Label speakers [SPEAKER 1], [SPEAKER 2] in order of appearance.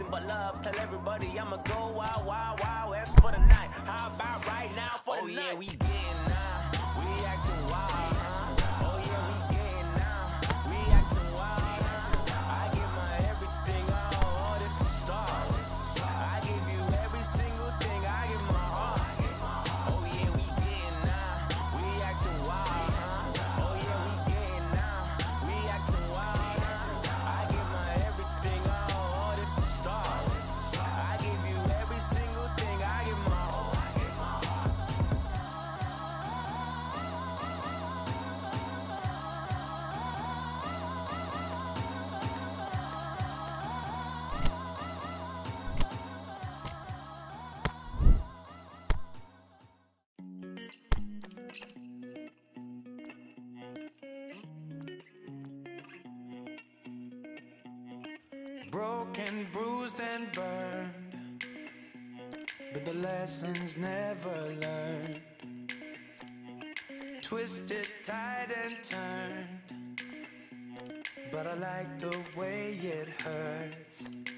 [SPEAKER 1] nothing but love. Tell everybody I'ma go wild, wild, wild west for the night. How about right now for the night? Oh yeah, we getting now, we acting wild, huh? Oh yeah, we getting now, we acting wild, huh? I give my everything, oh, this is start. I give you every single thing, I give my heart. Oh yeah, we getting now, we acting wild, huh? Oh yeah, we getting now, we acting wild, huh? I give my everything, oh, this is start. I give you every single thing, I give my heart.
[SPEAKER 2] Broken, bruised and burned, but the lessons never learned. Twisted, tied and turned, but I like the way it hurts.